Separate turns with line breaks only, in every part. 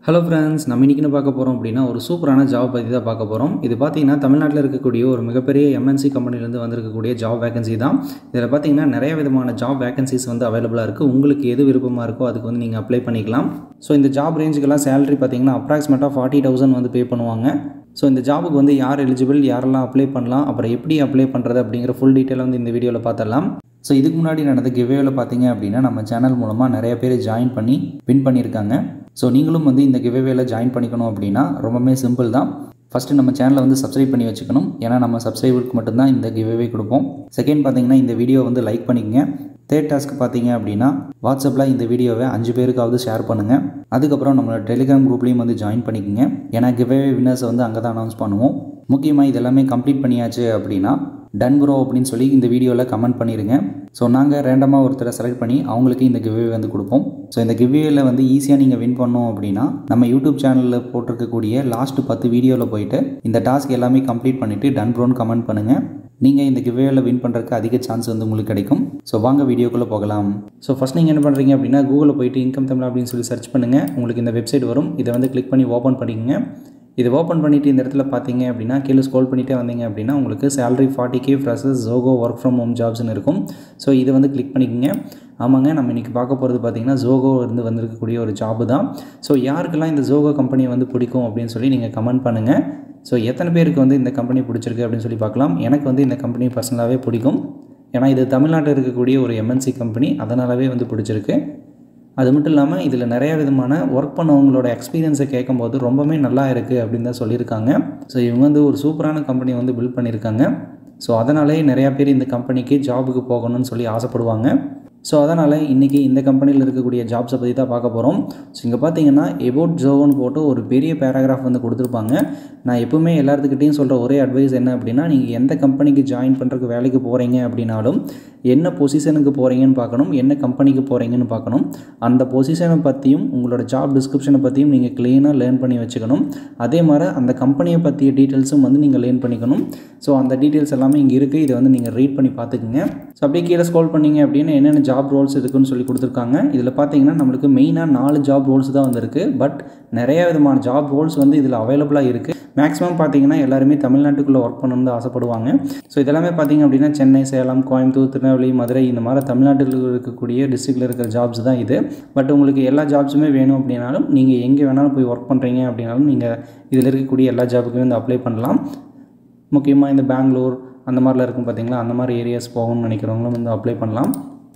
Hello friends, நம்ம இன்றைக்கி பார்க்க போகிறோம் அப்படின்னா ஒரு சூப்பரான ஜாப் பற்றி தான் பார்க்க போகிறோம். இது பார்த்தீங்கன்னா தமிழ்நாட்டில் இருக்கக்கூடிய ஒரு மிகப்பெரிய எம்என்சி கம்பெனிலேருந்து வந்திருக்கக்கூடிய ஜாப் வேகன்சி தான். இதில் பார்த்தீங்கன்னா நிறைய விதமான ஜாப் வேகன்சிஸ் வந்து அவைலபிளாக இருக்குது. உங்களுக்கு எது விருப்பமாக இருக்கோ அதுக்கு வந்து நீங்கள் அப்ளை பண்ணிக்கலாம். ஸோ இந்த ஜாப் ரேஞ்சுக்கெல்லாம் சேலரி பார்த்தீங்கன்னா அப்ராக்சிமேட்டாக 40,000 வந்து பே பண்ணுவாங்க. ஸோ இந்த ஜாபுக்கு வந்து யார் எலிஜிபிள், யாரெல்லாம் அப்ளை பண்ணலாம், அப்புறம் எப்படி அப்ளை பண்ணுறது அப்படிங்கிற ஃபுல் டீட்டெயில் வந்து இந்த வீடியோவில் பார்த்துடலாம். ஸோ இதுக்கு முன்னாடி நடந்த கிவ்வேவில் பார்த்தீங்க அப்படின்னா நம்ம சேனல் மூலமாக நிறைய பேர் ஜாயின் பண்ணி வின் பண்ணியிருக்காங்க. ஸோ நீங்களும் வந்து இந்த கிவ்வேவில் ஜாயின் பண்ணிக்கணும் அப்படின்னா ரொம்பவே சிம்பிள் தான். ஃபஸ்ட்டு நம்ம சேனலை வந்து சப்ஸ்கிரைப் பண்ணி வச்சுக்கணும். ஏன்னா நம்ம சப்ஸ்கிரைபருக்கு மட்டும்தான் இந்த கிவ்வே கொடுப்போம். செகண்ட் பார்த்தீங்கன்னா இந்த வீடியோ வந்து லைக் பண்ணிக்கங்க. தேர்ட் டாஸ்க் பார்த்தீங்க அப்படின்னா வாட்ஸ்அப்பில் இந்த வீடியோவை 5 பேருக்காவது ஷேர் பண்ணுங்கள். அதுக்கப்புறம் நம்மளோட டெலிகிராம் குரூப்லேயும் வந்து ஜாயின் பண்ணிக்கோங்க. ஏன்னா கிவ்வே வின்னர்ஸை வந்து அங்கே தான் அனௌன்ஸ் பண்ணுவோம். முக்கியமாக இதெல்லாமே கம்ப்ளீட் பண்ணியாச்சு அப்படின்னா டன் ப்ரோ அப்படின்னு சொல்லி இந்த வீடியோவில் கமெண்ட் பண்ணிடுங்க. ஸோ நாங்கள் ரேண்டமாக ஒருத்தரை செலக்ட் பண்ணி அவங்களுக்கு இந்த கிவ்வே வந்து கொடுப்போம். ஸோ இந்த கிவ்வேயில் வந்து ஈஸியாக நீங்கள் வின் பண்ணோம் அப்படின்னா நம்ம யூடியூப் சேனலில் போட்டிருக்கக்கூடிய லாஸ்ட் 10 வீடியோவில் போயிட்டு இந்த டாஸ்க் எல்லாமே கம்ப்ளீட் பண்ணிவிட்டு டன் ப்ரோன்னு கமெண்ட் பண்ணுங்கள். நீங்கள் இந்த கிவ்வேயில் வின் பண்ணுறதுக்கு அதிக சான்ஸ் வந்து உங்களுக்கு கிடைக்கும். ஸோ வாங்க வீடியோக்குள்ளே போகலாம். ஸோ ஃபஸ்ட் நீங்கள் என்ன பண்ணுறீங்க அப்படின்னா கூகுளில் போயிட்டு இன்கம் தமிழ் அப்படின்னு சொல்லி சர்ச் பண்ணுங்கள். உங்களுக்கு இந்த வெப்சைட் வரும். இதை வந்து கிளிக் பண்ணி ஓப்பன் பண்ணிக்கங்க. இதை ஓப்பன் பண்ணிவிட்டு இந்த இடத்துல பார்த்தீங்க அப்படின்னா கீழே ஸ்க்ரோல் பண்ணிகிட்டே வந்தீங்க அப்படின்னா உங்களுக்கு salary 40K freshers Zoho work from home ஜாப்ஸ்னு இருக்கும். ஸோ இதை வந்து கிளிக் பண்ணிக்கோங்க. ஆமாங்க, நம்ம இன்றைக்கி பார்க்க போகிறது பார்த்திங்கன்னா ஜோகோ இருந்து வந்திருக்கக்கூடிய ஒரு ஜாபு தான். ஸோ யாருக்கெல்லாம் இந்த ஜோகோ கம்பெனி வந்து பிடிக்கும் அப்படின்னு சொல்லி நீங்கள் கமெண்ட் பண்ணுங்கள். ஸோ எத்தனை பேருக்கு வந்து இந்த கம்பெனி பிடிச்சிருக்கு அப்படின்னு சொல்லி பார்க்கலாம். எனக்கு வந்து இந்த கம்பெனி பர்சனலாகவே பிடிக்கும். ஏன்னா இது தமிழ்நாட்டில் இருக்கக்கூடிய ஒரு எம்என்சி கம்பெனி, அதனாலவே வந்து பிடிச்சிருக்கு. அது மட்டும் இல்லாமல் இதில் நிறைய விதமான ஒர்க் பண்ணவங்களோட எக்ஸ்பீரியன்ஸை கேட்கும்போது ரொம்பவே நல்லா இருக்குது அப்படின்னு தான் சொல்லியிருக்காங்க. ஸோ இவங்க வந்து ஒரு சூப்பரான கம்பெனி வந்து பில்ட் பண்ணியிருக்காங்க. ஸோ அதனாலே நிறையா பேர் இந்த கம்பெனிக்கு ஜாபுக்கு போகணும்னு சொல்லி ஆசைப்படுவாங்க. ஸோ அதனால் இன்றைக்கி இந்த கம்பெனியில் இருக்கக்கூடிய ஜாப்ஸை பற்றி தான் பார்க்க போகிறோம். ஸோ இங்கே பார்த்தீங்கன்னா எபோட் ஜோவோன்னு போட்டு ஒரு பெரிய பேராகிராஃப் வந்து கொடுத்துருப்பாங்க. நான் எப்பவுமே எல்லாத்துக்கிட்டையும் சொல்கிற ஒரே அட்வைஸ் என்ன அப்படின்னா, நீங்கள் எந்த கம்பெனிக்கு ஜாயின் பண்ணுறதுக்கு வேலைக்கு போகிறீங்க அப்படின்னாலும் என்ன பொசிஷனுக்கு போகிறீங்கன்னு பார்க்கணும், என்ன கம்பெனிக்கு போகிறீங்கன்னு பார்க்கணும். அந்த பொசிஷனை பற்றியும் உங்களோட ஜாப் டிஸ்கிரிப்ஷனை பற்றியும் நீங்கள் க்ளீனாக லேர்ன் பண்ணி வச்சுக்கணும். அதே மாதிரி அந்த கம்பெனியை பற்றிய டீட்டெயில்ஸும் வந்து நீங்கள் லேர்ன் பண்ணிக்கணும். ஸோ அந்த டீட்டெயில்ஸ் எல்லாமே இங்கே இருக்குது. இதை வந்து நீங்கள் ரீட் பண்ணி பார்த்துக்குங்க. ஸோ அப்படியே கீழே ஸ்க்ரோல் பண்ணிங்க அப்படின்னா என்னென்ன ஜாப் ரோல்ஸ் இருக்குன்னு சொல்லி கொடுத்துருக்காங்க. இதில் பார்த்தீங்கன்னா நம்மளுக்கு மெயினாக 4 ஜாப் ரோல்ஸ் தான் வந்திருக்கு. பட் நிறைய விதமான ஜாப் ரோல்ஸ் வந்து இதில் அவைலபிளாக இருக்குது. மேக்ஸிமம் பார்த்தீங்கன்னா எல்லாருமே தமிழ்நாட்டுக்குள்ளே ஒர்க் பண்ணணும்னு தான் ஆசைப்படுவாங்க. ஸோ இதெல்லாமே பார்த்தீங்க அப்படின்னா சென்னை, சேலம், கோயம்புத்தூர், திருநெல்வேலி, மதுரை இந்த மாதிரி தமிழ்நாட்டில் இருக்கக்கூடிய டிஸ்ட்ரிக்டில் இருக்கிற ஜாப்ஸ் தான் இது. பட் உங்களுக்கு எல்லா ஜாப்ஸுமே வேணும் அப்படின்னாலும் நீங்கள் எங்கே வேணாலும் போய் ஒர்க் பண்ணுறீங்க அப்படின்னாலும் நீங்கள் இதில் இருக்கக்கூடிய எல்லா ஜாபுக்குமே வந்து அப்ளை பண்ணலாம். முக்கியமாக இந்த பெங்களூர் அந்த மாதிரிலாம் இருக்கும் பார்த்தீங்களா, அந்த மாதிரி ஏரியாஸ் போகணும்னு நினைக்கிறவங்களும் வந்து அப்ளை பண்ணலாம்.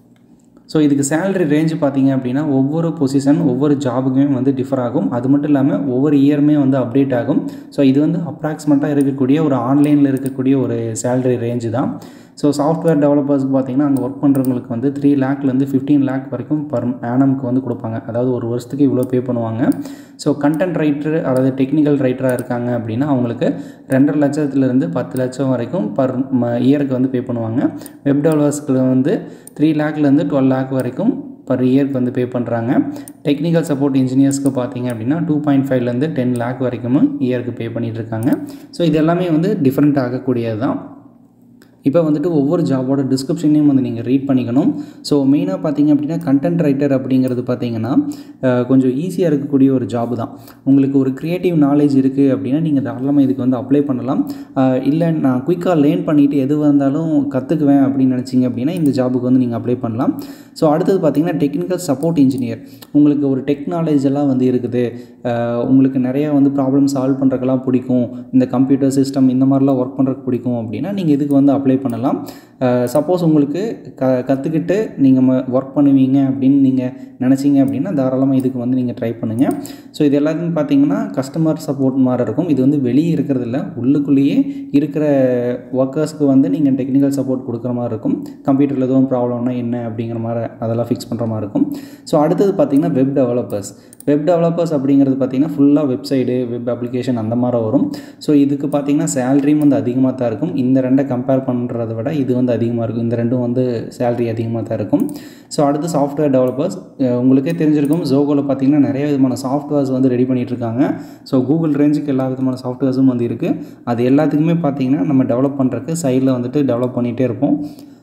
ஸோ இதுக்கு சேலரி ரேஞ்சு பார்த்தீங்க அப்படின்னா ஒவ்வொரு பொசிஷன் ஒவ்வொரு ஜாபுக்குமே வந்து டிஃபர் ஆகும். அது மட்டும் இல்லாமல் ஒவ்வொரு இயருமே வந்து அப்டேட் ஆகும். ஸோ இது வந்து அப்ராக்சிமேட்டாக இருக்கக்கூடிய ஒரு ஆன்லைனில் இருக்கக்கூடிய ஒரு சேலரி ரேஞ்சு தான். ஸோ சாஃப்ட்வேர் டெவலப்பர்ஸ்க்கு பார்த்தீங்கன்னா அங்கே ஒர்க் பண்ணுறவங்களுக்கு வந்து 3 lakhலேருந்து 15 lakh வரைக்கும் பர் ஆனம்க்கு வந்து கொடுப்பாங்க. அதாவது ஒரு வருஷத்துக்கு இவ்வளோ பே பண்ணுவாங்க. ஸோ கண்டென்ட் ரைட்டர் அதாவது டெக்னிக்கல் ரைட்டராக இருக்காங்க அப்படின்னா அவங்களுக்கு 2.5 லட்சத்துலேருந்து 10 லட்சம் வரைக்கும் பர் இயருக்கு வந்து பே பண்ணுவாங்க. வெப் டெவலப்பர்ஸ்க்கு வந்து 3 lakhலேருந்து 12 lakh வரைக்கும் பர் இயருக்கு வந்து பே பண்ணுறாங்க. டெக்னிக்கல் சப்போர்ட் இன்ஜினியர்ஸ்க்கு பார்த்தீங்க அப்படின்னா 2.5லேருந்து 10 lakh வரைக்கும் இயருக்கு பே பண்ணிகிட்டு இருக்காங்க. ஸோ இது எல்லாமே வந்து டிஃப்ரெண்ட் ஆகக்கூடியது தான். இப்போ வந்துட்டு ஒவ்வொரு ஜாபோட டிஸ்கிரிப்ஷனையும் வந்து நீங்கள் ரீட் பண்ணிக்கணும். ஸோ மெயினாக பார்த்தீங்க அப்படின்னா கண்டென்ட் ரைட்டர் அப்படிங்கிறது பார்த்தீங்கன்னா கொஞ்சம் ஈஸியாக இருக்கக்கூடிய ஒரு ஜாபு தான். உங்களுக்கு ஒரு க்ரியேட்டிவ் நாலேஜ் இருக்குது அப்படின்னா நீங்கள் தாராளமாக இதுக்கு வந்து அப்ளை பண்ணலாம். இல்லை நான் குயிக்காக லேர்ன் பண்ணிவிட்டு எது வந்தாலும் கற்றுக்குவேன் அப்படின்னு நினச்சிங்க அப்படின்னா இந்த ஜாபுக்கு வந்து நீங்கள் அப்ளை பண்ணலாம். ஸோ அடுத்தது பார்த்தீங்கன்னா டெக்னிக்கல் சப்போர்ட் இன்ஜினியர். உங்களுக்கு ஒரு டெக் நாலேஜ் எல்லாம் வந்து இருக்குது, உங்களுக்கு நிறையா வந்து ப்ராப்ளம் சால்வ் பண்ணுறதுக்கெல்லாம் பிடிக்கும், இந்த கம்ப்யூட்டர் சிஸ்டம் இந்த மாதிரிலாம் ஒர்க் பண்ணுறதுக்கு பிடிக்கும் அப்படின்னா நீங்கள் இதுக்கு வந்து அப்ளை பண்ணலாம். சப்போஸ் உங்களுக்கு கற்றுக்கிட்டு நீங்கள் ஒர்க் பண்ணுவீங்க அப்படின்னு நீங்கள் நினச்சிங்க அப்படின்னா தாராளமாக இதுக்கு வந்து நீங்கள் ட்ரை பண்ணுங்கள். ஸோ இது எல்லாத்தையும் பார்த்தீங்கன்னா கஸ்டமர் சப்போர்ட் மாதிரி இருக்கும். இது வந்து வெளியே இருக்கிறது இல்லை, உள்ளுக்குள்ளேயே இருக்கிற ஒர்க்கர்ஸ்க்கு வந்து நீங்கள் டெக்னிக்கல் சப்போர்ட் கொடுக்குற மாதிரி இருக்கும். கம்ப்யூட்டரில் எதுவும் ப்ராப்ளம்னா என்ன அப்படிங்கிற மாதிரி அதெல்லாம் ஃபிக்ஸ் பண்ணுற மாதிரி இருக்கும். ஸோ அடுத்தது பார்த்திங்கன்னா வெப் டெவலப்பர்ஸ் அப்படிங்கிறது பார்த்திங்கன்னா ஃபுல்லாக வெப்சைடு, வெப் அப்ளிகேஷன் அந்த மாதிரி வரும். ஸோ இதுக்கு பார்த்திங்கன்னா சேலரியும் வந்து அதிகமாக தான் இருக்கும். இந்த ரெண்டை கம்பேர் பண்ணுறதை விட இது வந்து அதிகமாக இருக்கும். இந்த ரெண்டும் வந்து சேலரி அதிகமாக தான் இருக்கும். ஸோ அடுத்து சாஃப்ட்வேர் டெவலப்பர்ஸ். உங்களுக்கே தெரிஞ்சிருக்கும் ஜோகோவில் பார்த்திங்கன்னா நிறைய விதமான சாஃப்ட்வேர்ஸ் வந்து ரெடி பண்ணிகிட்ருக்காங்க. ஸோ கூகுள் ரேஞ்சுக்கு எல்லா விதமான சாஃப்ட்வேர்ஸும் வந்து இருக்குது. அது எல்லாத்துக்குமே பார்த்திங்கன்னா நம்ம டெவலப் பண்ணுறதுக்கு சைடில் வந்துட்டு டெவலப் பண்ணிகிட்டே இருப்போம்.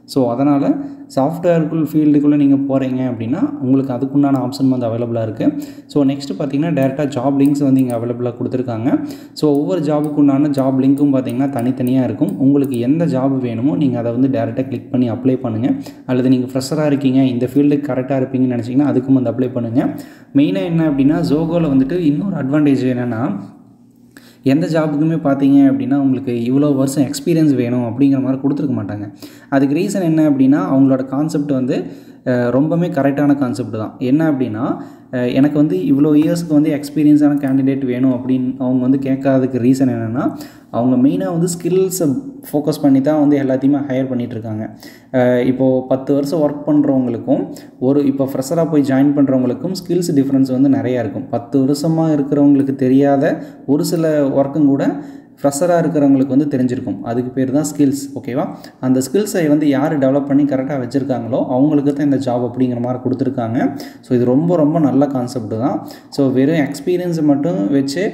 ஸோ அதனால் சாஃப்ட்வேருக்குள் ஃபீல்டுக்குள்ளே நீங்கள் போகிறீங்க அப்படின்னா உங்களுக்கு அதுக்குண்டான ஆப்ஷன் வந்து அவைலபிளாக இருக்குது. ஸோ நெக்ஸ்ட்டு பார்த்தீங்கன்னா டேரெக்டாக ஜாப் லிங்க்ஸ் வந்து இங்கே அவைலபிளாக கொடுத்துருக்காங்க. ஸோ ஒவ்வொரு ஜாபுக்குண்டான ஜாப் லிங்க்கும் பார்த்தீங்கன்னா தனித்தனியாக இருக்கும். உங்களுக்கு எந்த ஜாப் வேணுமோ நீங்கள் அதை வந்து டேரெக்டாக கிளிக் பண்ணி அப்ளை பண்ணுங்கள். அல்லது நீங்கள் ஃப்ரெஷராக இருக்கீங்க, இந்த ஃபீல்டுக்கு கரெக்டாக இருப்பீங்கன்னு நினச்சிங்கன்னா அதுக்கும் வந்து அப்ளை பண்ணுங்கள். மெயினாக என்ன அப்படின்னா ஜோகோவில் வந்துட்டு இன்னொரு அட்வான்டேஜ் என்னென்னா, எந்த ஜாபுக்குமே பார்த்தீங்க அப்படின்னா உங்களுக்கு இவ்வளோ வருஷம் எக்ஸ்பீரியன்ஸ் வேணும் அப்படிங்கிற மாதிரி கொடுத்துருக்க மாட்டாங்க. அதுக்கு ரீசன் என்ன அப்படின்னா அவங்களோட கான்செப்ட் வந்து ரொம்பவுமே கரெக்டான கான்செப்ட் தான். என்ன அப்படின்னா எனக்கு வந்து இவ்வளோ இயர்ஸ்க்கு வந்து எக்ஸ்பீரியன்ஸான கேண்டிடேட் வேணும் அப்படின்னு அவங்க வந்து கேட்காததுக்கு ரீசன் என்னென்னா, அவங்க மெயினாக வந்து ஸ்கில்ஸை ஃபோக்கஸ் பண்ணி தான் வந்து எல்லாத்தையுமே ஹையர் பண்ணிகிட்ருக்காங்க. இப்போது 10 வருஷம் ஒர்க் பண்ணுறவங்களுக்கும் இப்போ ஃப்ரெஷராக போய் ஜாயின் பண்ணுறவங்களுக்கும் ஸ்கில்ஸ் டிஃப்ரென்ஸ் வந்து நிறையா இருக்கும். 10 வருஷமாக இருக்கிறவங்களுக்கு தெரியாத ஒரு சில ஒர்க்கும் கூட ஃப்ரெஷராக இருக்கிறவங்களுக்கு வந்து தெரிஞ்சிருக்கும். அதுக்கு பேர் தான் ஸ்கில்ஸ். ஓகேவா? அந்த ஸ்கில்ஸை வந்து யார் டெவலப் பண்ணி கரெக்டாக வச்சுருக்காங்களோ அவங்களுக்கு தான் இந்த ஜாப் அப்படிங்கிற மாதிரி கொடுத்துருக்காங்க. ஸோ இது ரொம்ப ரொம்ப நல்ல கான்செப்ட் தான். ஸோ வெறும் எக்ஸ்பீரியன்ஸை மட்டும் வச்சு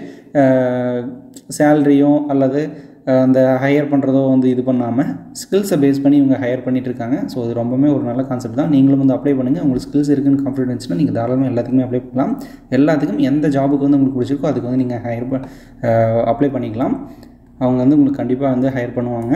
சேலரியோ அல்லது அந்த ஹையர் பண்ணுறதோ வந்து இது பண்ணாமல் ஸ்கில்ஸை பேஸ் பண்ணி இவங்க ஹையர் பண்ணிகிட்ருக்காங்க. ஸோ இது ரொம்பவே ஒரு நல்ல கான்செப்ட் தான். நீங்களும் வந்து அப்ளை பண்ணுங்கள். உங்களுக்கு ஸ்கில்ஸ் இருக்குன்னு கான்ஃபிடென்ஸ்னால் நீங்கள் தாராளமாக எல்லாத்துக்குமே அப்ளை பண்ணலாம். எல்லாத்துக்கும் எந்த ஜாபுக்கு வந்து உங்களுக்கு பிடிச்சிருக்கோ அதுக்கு வந்து நீங்கள் அப்ளை பண்ணிக்கலாம். அவங்க வந்து உங்களுக்கு கண்டிப்பாக வந்து ஹையர் பண்ணுவாங்க.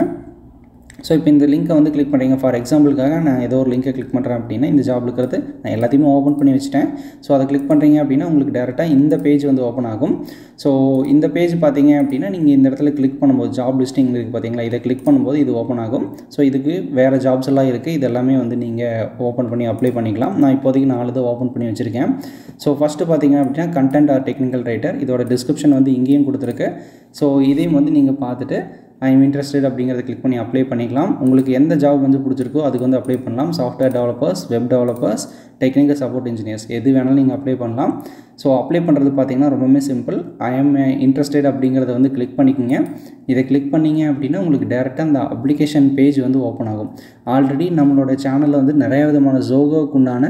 ஸோ இப்போ இந்த லிங்க்கை வந்து கிளிக் பண்ணுறீங்க. ஃபார் எக்ஸாம்பிளுக்காக நான் ஏதோ ஒரு லிங்க்கை கிளிக் பண்ணுறேன் அப்படின்னா இந்த ஜாப் இருக்கிறது நான் எல்லாத்தையுமே ஓப்பன் பண்ணி வச்சுட்டேன். ஸோ அதை கிளிக் பண்ணுறீங்க அப்படின்னா உங்களுக்கு டேரெக்டாக இந்த பேஜ் வந்து ஓப்பன் ஆகும். ஸோ இந்த பேஜ் பார்த்தீங்க அப்படின்னா நீங்கள் இந்த இடத்துல கிளிக் பண்ணும்போது ஜாப் லிஸ்டிங் இருக்குது பார்த்தீங்களா, இதை கிளிக் பண்ணும்போது இது ஓப்பன் ஆகும். ஸோ இதுக்கு வேறு ஜாப்ஸ் எல்லாம் இருக்குது. இது எல்லாமே வந்து நீங்கள் ஓப்பன் பண்ணி அப்ளை பண்ணிக்கலாம். நான் இப்போதைக்கு 4 இதை ஓப்பன் பண்ணி வச்சுருக்கேன். ஸோ ஃபஸ்ட்டு பார்த்தீங்க அப்படின்னா கண்டென்ட் ஆர் டெக்னிக்கல் ரைட்டர், இதோட டிஸ்கிரிப்ஷன் வந்து இங்கேயும் கொடுத்துருக்கு. ஸோ இதையும் வந்து நீங்கள் பார்த்துட்டு ஐ எம் இன்ட்ரெஸ்டட் அப்படிங்கிறத கிளிக் பண்ணி அப்ளை பண்ணிக்கலாம். உங்களுக்கு எந்த ஜாப் வந்து பிடிச்சிருக்கோ அதுக்கு வந்து அப்ளை பண்ணலாம். Software developers, web developers, technical support engineers எது வேணாலும் நீங்கள் அப்ளை பண்ணலாம். ஸோ அப்ளை பண்ணுறது பார்த்தீங்கன்னா ரொம்பவே சிம்பிள். ஐ எம் இன்ட்ரெஸ்டட் அப்படிங்கிறத வந்து கிளிக் பண்ணிக்கோங்க. இதை கிளிக் பண்ணிங்க அப்படின்னா உங்களுக்கு டேரெக்டாக அந்த அப்ளிகேஷன் பேஜ் வந்து ஓப்பன் ஆகும். ஆல்ரெடி நம்மளோட சேனலில் வந்து நிறைய விதமான ஜோகோக்குண்டான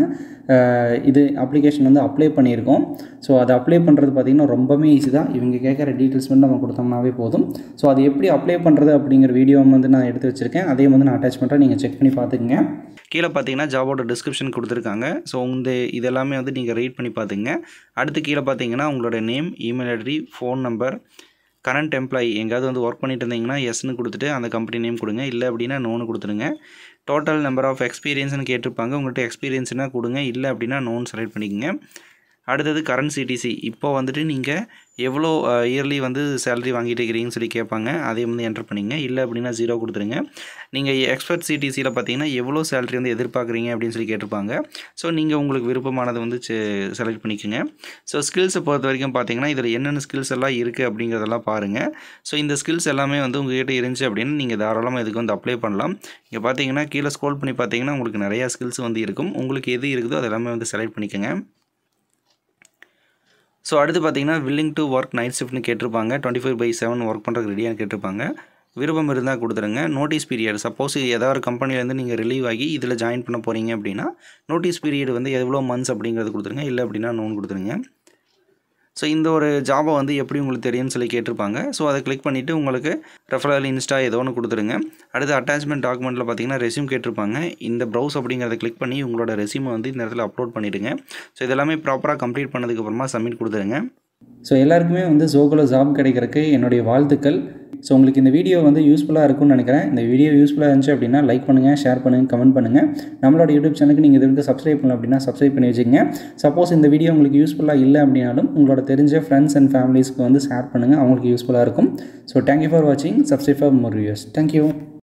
இது அப்ளிகேஷன் வந்து அப்ளை பண்ணியிருக்கோம். ஸோ அதை அப்ளை பண்ணுறது பார்த்திங்கன்னா ரொம்பவே ஈஸி தான். இவங்க கேட்குற டீட்டெயில்ஸ் வந்து நம்ம கொடுத்தோம்னாவே போதும். ஸோ அது எப்படி அப்ளை பண்ணுறது அப்படிங்கிற வீடியோ வந்து நான் எடுத்து வச்சுருக்கேன். அதையும் வந்து நான் அட்டாச் பண்ணுறேன், நீங்கள் செக் பண்ணி பார்த்துக்குங்க. கீழே பார்த்தீங்கன்னா ஜாபோட டிஸ்கிரிப்ஷன் கொடுத்துருக்காங்க. ஸோ இது எல்லாமே வந்து நீங்கள் ரீட் பண்ணி பார்த்துங்க. அடுத்து கீழே பார்த்தீங்கன்னா உங்களோட name, email ID, phone number, current employee எங்கேயாவது வந்து ஒர்க் பண்ணிட்டு இருந்தீங்கன்னா எஸ்ன்னு கொடுத்துட்டு அந்த கம்பெனி நேம் கொடுங்க. இல்லை அப்படின்னா நோன்னு கொடுத்துருங்க. டோட்டல் நம்பர் ஆஃப் எக்ஸ்பீரியன்ஸ்னு கேட்டிருப்பாங்க. உங்கள்கிட்ட எக்ஸ்பீரியன்ஸ்னால் கொடுங்க. இல்லை அப்படின்னா நோன் செலக்ட் பண்ணிக்கோங்க. அடுத்தது கரண்ட் சிடிசி, இப்போ வந்துட்டு நீங்கள் எவ்வளோ இயர்லி வந்து சேலரி வாங்கிட்டு இருக்கிறீங்கன்னு சொல்லி கேட்பாங்க. அதையும் வந்து என்டர் பண்ணிங்க. இல்லை அப்படின்னா 0 கொடுத்துருங்க. நீங்கள் எக்ஸ்பர்ட் சிடிசியில் பார்த்தீங்கன்னா எவ்வளோ சேலரி வந்து எதிர்பார்க்குறீங்க அப்படின்னு சொல்லி கேட்டிருப்பாங்க. ஸோ நீங்கள் உங்களுக்கு விருப்பமானதை வந்து செலக்ட் பண்ணிக்கோங்க. ஸோ ஸ்கில்ஸை பொறுத்த வரைக்கும் பார்த்தீங்கன்னா இதில் என்னென்ன ஸ்கில்ஸ் எல்லாம் இருக்குது அப்படிங்கிறதெல்லாம் பாருங்கள். ஸோ இந்த ஸ்கில்ஸ் எல்லாமே வந்து உங்கள்கிட்ட இருந்துச்சு அப்படின்னு நீங்கள் தாராளமாக இதுக்கு வந்து அப்ளை பண்ணலாம். இங்கே பார்த்தீங்கன்னா கீழே ஸ்க்ரோல் பண்ணி பார்த்தீங்கன்னா உங்களுக்கு நிறையா ஸ்கில்ஸ் வந்து இருக்கும். உங்களுக்கு எது இருக்குதோ அது எல்லாமே வந்து செலக்ட் பண்ணிக்கோங்க. ஸோ அடுத்து பார்த்தீங்கன்னா வில்லிங் டு ஒர்க் நைட் ஷிஃப்ட்னு கேட்டிருப்பாங்க. 24/7 ஒர்க் பண்ணுறதுக்கு ரெடியாக கேட்டிருப்பாங்க. விருப்பம் இருந்தால் கொடுத்துருங்க. நோட்டீஸ் பீரியட், சப்போஸ் ஏதாவது ஒரு கம்பெனிலேருந்து நீங்கள் ரிலீவ் ஆகி இதில் ஜாயின் பண்ண போகிறீங்க அப்படின்னா நோட்டீஸ் பீரியட் வந்து எவ்வளோ மந்த்ஸ் அப்படிங்கிறது கொடுத்துருங்க. இல்லை அப்படின்னா நோன் கொடுத்துருங்க. ஸோ இந்த ஒரு ஜாபை வந்து எப்படி உங்களுக்கு தெரியும்னு சொல்லி கேட்டிருப்பாங்க. ஸோ அதை கிளிக் பண்ணிவிட்டு உங்களுக்கு ரெஃபரல், இன்ஸ்டா ஏதோ ஒன்று கொடுத்துருங்க. அடுத்து அட்டாச்மெண்ட் டாக்குமெண்ட்டில் பார்த்தீங்கன்னா ரெஸ்யூம் கேட்டிருப்பாங்க. இந்த ப்ரௌஸ் அப்படிங்கிறத கிளிக் பண்ணி உங்களோட ரெஸ்யூமை வந்து இந்த இடத்துல அப்லோட் பண்ணிவிடுங்க. ஸோ இதெல்லாமே ப்ராப்பராக கம்ப்ளீட் பண்ணதுக்கப்புறமா சப்மிட் கொடுத்துருங்க. ஸோ எல்லாருக்குமே வந்து ஜோகோவில் ஜாப் கிடைக்கிறதுக்கு என்னுடைய வாழ்த்துக்கள். ஸோ உங்களுக்கு இந்த வீடியோ வந்து யூஸ்ஃபுல்லாக இருக்கும்னு நினைக்கிறேன். இந்த வீடியோ யூஸ்ஃபுல்லாக இருந்துச்சு அப்படின்னா லைக் பண்ணுங்கள், ஷேர் பண்ணுங்கள், கமெண்ட் பண்ணுங்கள். நம்மளோட யூடியூப் சேனலுக்கு நீங்கள் இது வந்து சப்ஸ்கிரைப் பண்ணல அப்படின்னா சப்ஸ்கிரைப் பண்ணி வச்சுக்கோங்க. சப்போஸ் இந்த வீடியோ உங்களுக்கு யூஸ்ஃபுல்லாக இல்லை அப்படின்னாலும் உங்களோட தெரிஞ்ச ஃப்ரெண்ட்ஸ் அண்ட் ஃபேமிலிஸ்க்கு வந்து ஷேர் பண்ணுங்கள். அவங்களுக்கு யூஸ்ஃபுல்லாக இருக்கும். ஸோ தேங்க்யூ ஃபார் வாட்சிங். Subscribe for more videos. Thank you.